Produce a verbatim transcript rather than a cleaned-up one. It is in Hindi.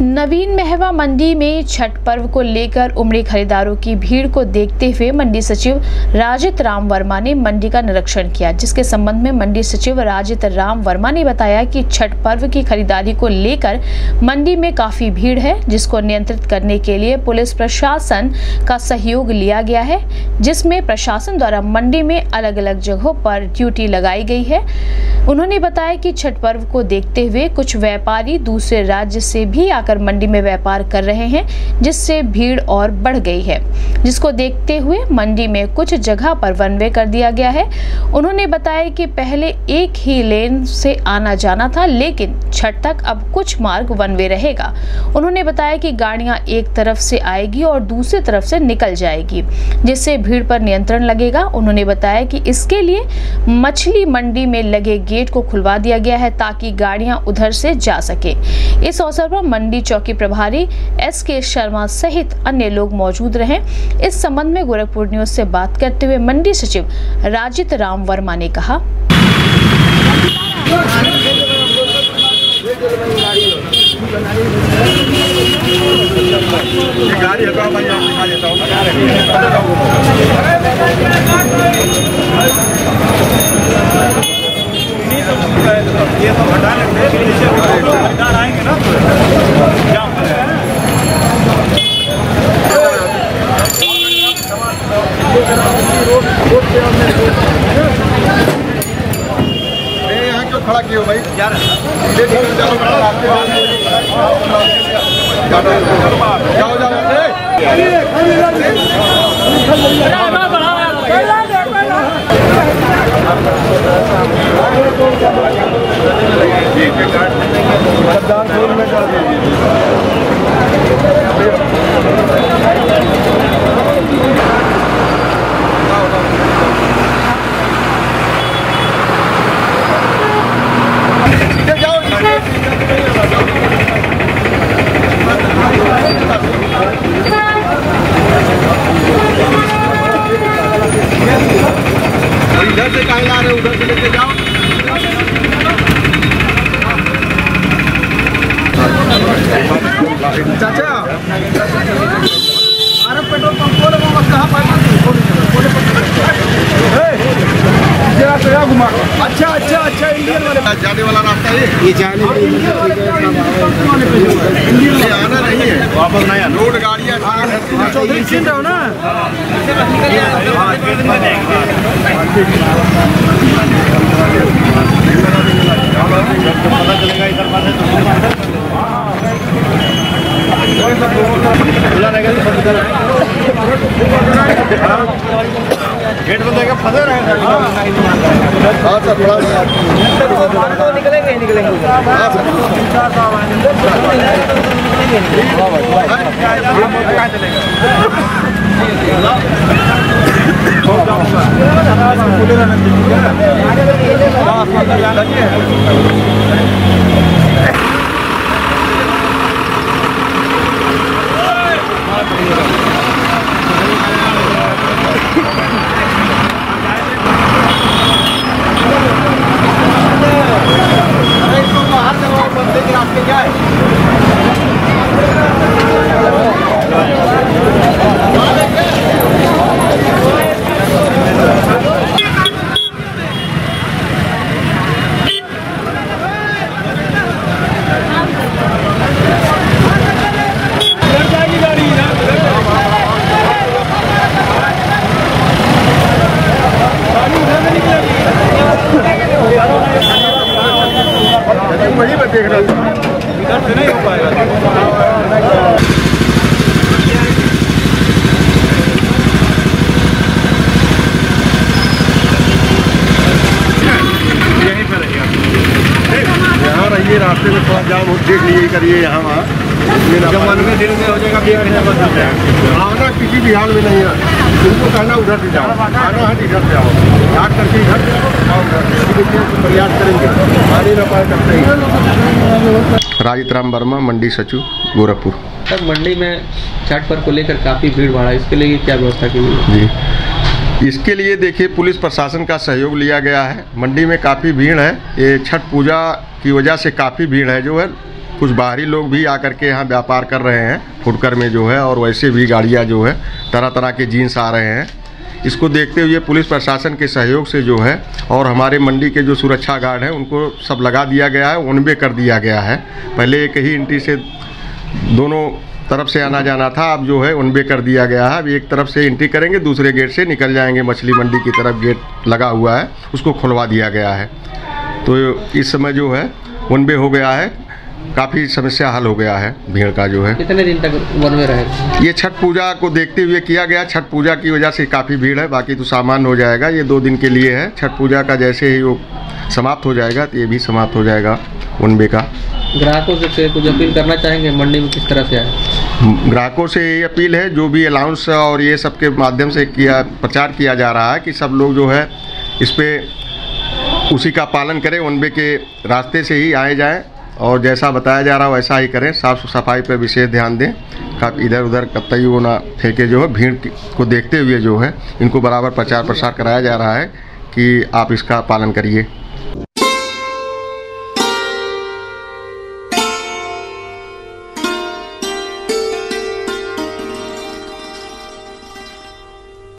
नवीन महवा मंडी में छठ पर्व को लेकर उमड़ी खरीदारों की भीड़ को देखते हुए मंडी सचिव राजित राम वर्मा ने मंडी का निरीक्षण किया, जिसके संबंध में मंडी सचिव राजित राम वर्मा ने बताया कि छठ पर्व की खरीदारी को लेकर मंडी में काफी भीड़ है, जिसको नियंत्रित करने के लिए पुलिस प्रशासन का सहयोग लिया गया है, जिसमें प्रशासन द्वारा मंडी में अलग अलग जगहों पर ड्यूटी लगाई गई है। उन्होंने बताया कि छठ पर्व को देखते हुए कुछ व्यापारी दूसरे राज्य से भी आकर मंडी में व्यापार कर रहे हैं, जिससे भीड़ और बढ़ गई है, जिसको देखते हुए मंडी में कुछ जगह पर वन वे कर दिया गया है। उन्होंने बताया कि पहले एक ही लेन से आना जाना था, लेकिन छठ तक अब कुछ मार्ग वन वे रहेगा। उन्होंने बताया कि गाड़ियां एक तरफ से आएगी और दूसरी तरफ से निकल जाएगी, जिससे भीड़ पर नियंत्रण लगेगा। उन्होंने बताया कि इसके लिए मछली मंडी में लगे गेट को खुलवा दिया गया है, ताकि गाड़ियां उधर से जा सके। इस अवसर पर मंडी चौकी प्रभारी एस के शर्मा सहित अन्य लोग मौजूद रहे। इस संबंध में गोरखपुर न्यूज से बात करते हुए मंडी सचिव राजित राम वर्मा ने कहा, ये तो हटा लेंगे, आएंगे ना यहाँ क्यों खड़ा किए हो भाई यार? जाओ जाओ मतदान फोन में कर इधर से कहीं ला रहे हो, उधर से लेके जाओ। चाचा भारत पेट्रोल पंप को लगा कहाँ पर घुमा। अच्छा अच्छा अच्छा इंडियन वाले जाने वाला रास्ता है ये, जाने ये आना नहीं है, वापस नहीं आना। रोड गाड़ियाँ चौधरी चिन्ह रहो ना। पता चलेगा इधर पास खुला रहेगा तो गेट बंद रहेगा, फंसे रहेगा। हाँ सर, थोड़ा निकलेंगे निकलेंगे वही मैं देख रहा था, इधर से नहीं हो पाएगा। यहीं पर रहिए, यहाँ रहिए, रास्ते में थोड़ा जाम हो, देख लीजिए, करिए यहाँ वहाँ। जब मन में दिल में हो जाएगा आना किसी भी हाल में नहीं है, उनको कहना उधर से जाओ, आना है इधर से आओ, याद करके इधर से आओ, प्रयास करेंगे, आने न पाए सकते ही। राजित राम वर्मा, मंडी सचिव, गोरखपुर। सर, मंडी में छठ पर्व को लेकर काफ़ी भीड़ भाड़ा, इसके लिए क्या व्यवस्था की गई? जी, इसके लिए देखिए पुलिस प्रशासन का सहयोग लिया गया है। मंडी में काफ़ी भीड़ है, ये छठ पूजा की वजह से काफ़ी भीड़ है जो है, कुछ बाहरी लोग भी आकर के यहाँ व्यापार कर रहे हैं फुटकर में जो है, और वैसे भी गाड़ियाँ जो है तरह तरह के जीन्स आ रहे हैं। इसको देखते हुए पुलिस प्रशासन के सहयोग से जो है और हमारे मंडी के जो सुरक्षा गार्ड हैं उनको सब लगा दिया गया है, वन वे कर दिया गया है। पहले एक ही एंट्री से दोनों तरफ से आना जाना था, अब जो है वन वे कर दिया गया है। अब एक तरफ से एंट्री करेंगे, दूसरे गेट से निकल जाएंगे। मछली मंडी की तरफ गेट लगा हुआ है, उसको खुलवा दिया गया है। तो इस समय जो है वन वे हो गया है, काफ़ी समस्या हल हो गया है भीड़ का जो है। कितने दिन तक वन वे रहेगा? ये छठ पूजा को देखते हुए किया गया। छठ पूजा की वजह से काफ़ी भीड़ है, बाकी तो सामान्य हो जाएगा। ये दो दिन के लिए है। छठ पूजा का जैसे ही वो समाप्त हो जाएगा तो ये भी समाप्त हो जाएगा वन वे का। ग्राहकों से कुछ अपील करना चाहेंगे मंडी में किस तरह से आए? ग्राहकों से ये अपील है, जो भी अलाउंस और ये सब के माध्यम से किया प्रचार किया जा रहा है कि सब लोग जो है इस पर उसी का पालन करें, वन वे के रास्ते से ही आए जाएं और जैसा बताया जा रहा है वैसा ही करें। साफ़ सफाई पर विशेष ध्यान दें, इधर उधर कतई वो ना फेंके। जो है भीड़ को देखते हुए जो है इनको बराबर प्रचार प्रसार कराया जा रहा है कि आप इसका पालन करिए।